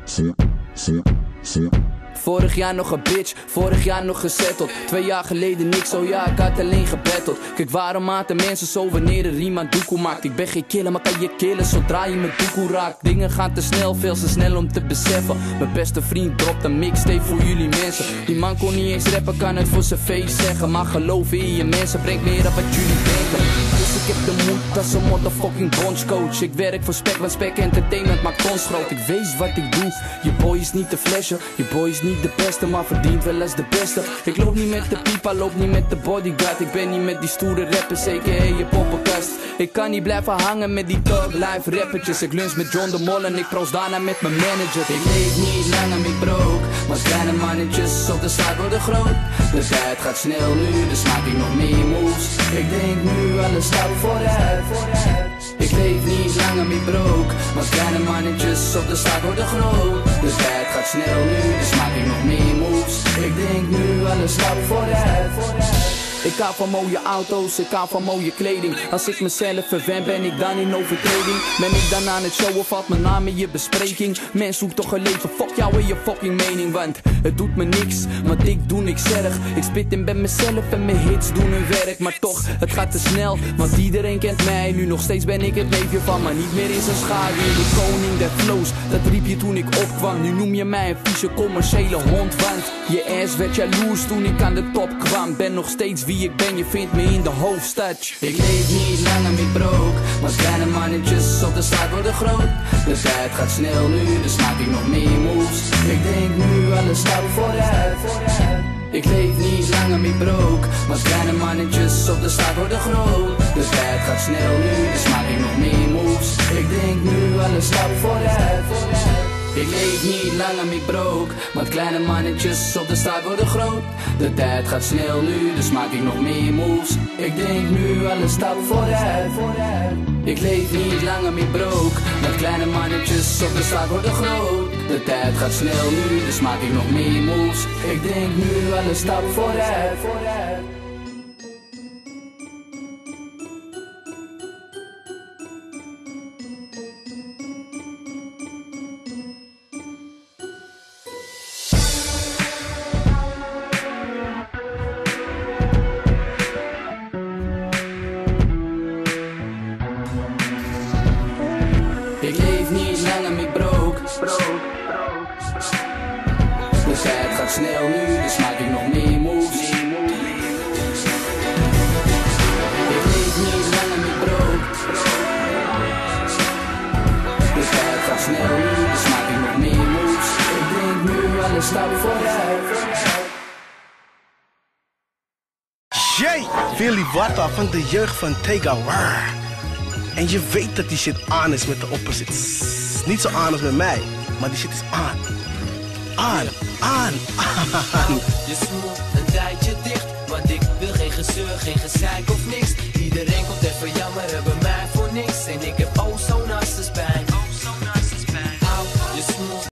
Vorig jaar nog een bitch, vorig jaar nog gezetteld. 2 jaar geleden niks, oh ja, ik had alleen gebatteld. Kijk waarom maten mensen zo wanneer er iemand doekoe maakt. Ik ben geen killer, maar kan je killen zodra je me doekoe raakt. Dingen gaan te snel, veel te snel om te beseffen. Mijn beste vriend dropt een mixtape voor jullie mensen. Die man kon niet eens rappen, kan het voor zijn face zeggen. Maar geloof in je mensen, brengt meer op wat jullie denken. Dus ik heb de moed als een motherfucking bondscoach. Ik werk voor Spek, want Spek Entertainment maakt ons groot. Ik weet wat ik doe, je boy is niet te flashen. Je boy is niet de beste, maar verdient wel als de beste. Ik loop niet met de pipa, loop niet met de bodyguard. Ik ben niet met die stoere rappers, zeker je poppenkast. Ik kan niet blijven hangen met die thug life rappertjes. Ik lunch met John de Mol en ik proost daarna met mijn manager. Ik leef niet lang en ik broke, maar kleine mannetjes op de straat worden groot. De tijd gaat snel nu, dus maak ik nog meer moves. Ik denk nu alle stap vooruit. Ik leef niet lang en ik broke, maar kleine mannetjes op de straat worden groot. De tijd gaat snel nu, dus maak ik nog meer moves. Ik denk nu alle stap vooruit. Ik hou van mooie auto's, ik hou van mooie kleding. Als ik mezelf verwen, ben ik dan in overtreding? Ben ik dan aan het showen, valt mijn naam in je bespreking? Mens zoekt toch een leven, fuck jou en je fucking mening. Want het doet me niks, want ik doe niks erg. Ik spit in bij mezelf en mijn hits doen hun werk. Maar toch, het gaat te snel, want iedereen kent mij. Nu nog steeds ben ik het neefje van, maar niet meer in zijn schaduw. De koning der flows, dat riep je toen ik opkwam. Nu noem je mij een vieze commerciële hond, want je ass werd jaloers toen ik aan de top kwam. Ben nog steeds wie ik ben, je vindt me in de hoofdstad. Ik leef niet lang en ik broke, maar kleine mannetjes op de straat worden groot. De tijd gaat snel nu, dus maak ik nog meer moves. Ik denk nu alle stappen vooruit. Ik leef niet lang en ik broke, maar kleine mannetjes op de straat worden groot. De tijd gaat snel nu, dus maak ik nog meer moves. Ik denk nu alle stappen vooruit. Ik leef niet lang en ik broke, maar kleine mannetjes op de straat worden groot. De tijd gaat snel nu, dus maak ik nog meer moves. Ik denk nu alle stappen vooruit. Ik leef niet lang en ik broke, maar kleine mannetjes op de straat worden groot. De tijd gaat snel nu, dus maak ik nog meer moves. Ik denk nu alle stappen vooruit. Ik leef niet lang en ik broke. De tijd gaat snel nu, dus maak ik nog meer moves. Ik leef niet lang en ik broke. De tijd gaat snel nu, dus maak ik nog meer moves. Ik denk nu alle stappen vooruit. Jay, Willy Warta van de jeugd van Tega. En je weet dat die shit aan is met de opposites. Niet zo aan als met mij, maar die shit is aan. Aan. Je smoelt een tijdje dicht, want ik wil geen gezeur, geen gezeik of niks. Iedereen komt even jammeren bij mij voor niks. En ik heb